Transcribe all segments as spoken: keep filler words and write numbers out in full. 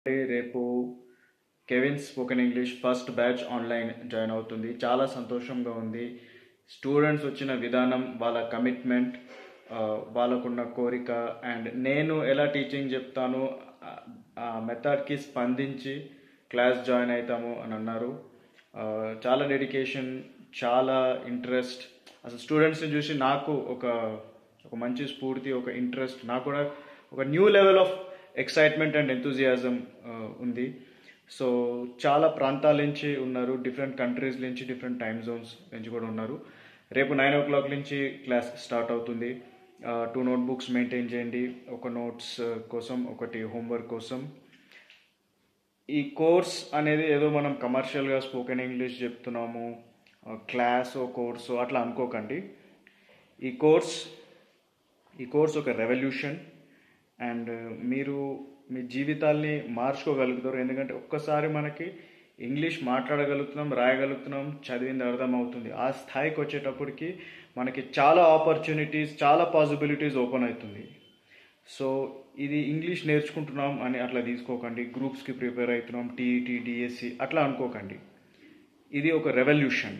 రేపు Kevin spoken English first batch online join అవుతుంది. చాలా సంతోషంగా ఉంది. స్టూడెంట్స్ వచ్చిన విధానం, వాళ్ళ కమిట్మెంట్, వాళ్ళకున్న కోరిక అండ్ నేను ఎలా టీచింగ్ చెప్తాను ఆ మెథడ్కి స్పందించి క్లాస్ జాయిన్ అవుతాము అని అన్నారు. చాలా డెడికేషన్, చాలా ఇంట్రెస్ట్. అసలు స్టూడెంట్స్ని చూసి నాకు ఒక ఒక మంచి స్ఫూర్తి, ఒక ఇంట్రెస్ట్, నాకు కూడా ఒక new level of excitement and enthusiasm ఉంది. సో చాలా ప్రాంతాల నుంచి ఉన్నారు, డిఫరెంట్ కంట్రీస్ నుంచి, డిఫరెంట్ టైమ్ జోన్స్ నుంచి కూడా ఉన్నారు. రేపు నైన్ ఓ క్లాక్ నుంచి క్లాస్ స్టార్ట్ అవుతుంది. టూ నోట్ బుక్స్ మెయింటైన్ చేయండి, ఒక నోట్స్ కోసం, ఒకటి హోంవర్క్ కోసం. ఈ కోర్స్ అనేది ఏదో మనం కమర్షియల్గా స్పోకెన్ ఇంగ్లీష్ చెప్తున్నాము, క్లాస్ కోర్సు అట్లా అనుకోకండి. ఈ కోర్స్ ఈ కోర్స్ ఒక రెవల్యూషన్ అండ్ మీరు మీ జీవితాల్ని మార్చుకోగలుగుతారు. ఎందుకంటే ఒక్కసారి మనకి ఇంగ్లీష్ మాట్లాడగలుగుతున్నాం, రాయగలుగుతున్నాం, చదివింది అర్థమవుతుంది. ఆ స్థాయికి వచ్చేటప్పటికి మనకి చాలా ఆపర్చునిటీస్, చాలా పాసిబిలిటీస్ ఓపెన్ అవుతుంది. సో ఇది ఇంగ్లీష్ నేర్చుకుంటున్నాం అని అట్లా తీసుకోకండి. గ్రూప్స్కి ప్రిపేర్ అవుతున్నాం, టీఈటీ, డిఎస్సి అట్లా అనుకోకండి. ఇది ఒక రెవల్యూషన్.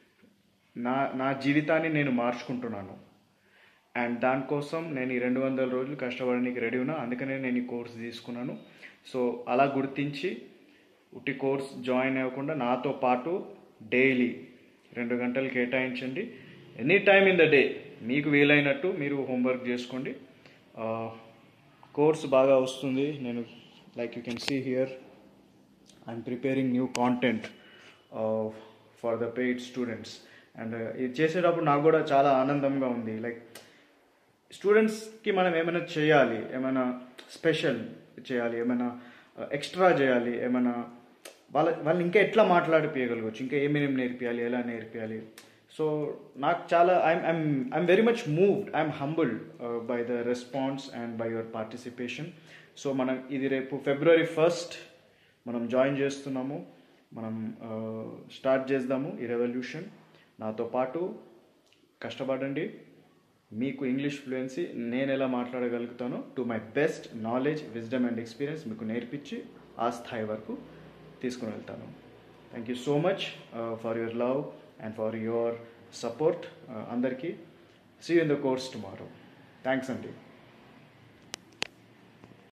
నా నా జీవితాన్ని నేను మార్చుకుంటున్నాను అండ్ దానికోసం నేను ఈ రెండు వందల రోజులు కష్టపడడానికి రెడీ ఉన్నా. అందుకనే నేను ఈ కోర్స్ తీసుకున్నాను. సో అలా గుర్తించి ఉట్టి కోర్స్ జాయిన్ అవ్వకుండా నాతో పాటు డైలీ రెండు గంటలు కేటాయించండి. Any time in the day మీకు వీలైనట్టు మీరు హోంవర్క్ చేసుకోండి. కోర్స్ బాగా వస్తుంది. నేను like you can see here I'm preparing new content for the paid students and ఇది చేసేటప్పుడు నాకు కూడా చాలా ఆనందంగా ఉంది. లైక్ స్టూడెంట్స్కి మనం ఏమైనా చేయాలి, ఏమైనా స్పెషల్ చేయాలి, ఏమైనా ఎక్స్ట్రా చేయాలి, ఏమైనా వాళ్ళ వాళ్ళని ఇంకా ఎట్లా మాట్లాడిపోయగలగచ్చు, ఇంకా ఏమేమి నేర్పియాలి, ఎలా నేర్పియాలి. సో నాకు చాలా I'm I'm I'm very much moved, I'm humbled by the response and by your participation. So మనం ఇది రేపు ఫిబ్రవరి ఫస్ట్ మనం జాయిన్ చేస్తున్నాము. మనం స్టార్ట్ చేద్దాము ఈ రెవల్యూషన్. నాతో పాటు కష్టపడండి. మీకు ఇంగ్లీష్ ఫ్లూయెన్సీ నేను ఎలా మాట్లాడగలుగుతానో to my best knowledge, wisdom and experience మీకు నేర్పించి ఆ స్థాయి వరకు తీసుకుని వెళ్తాను. Thank you so much for your love and for your support. అందరికీ see you in the course tomorrow. Thanks అండి.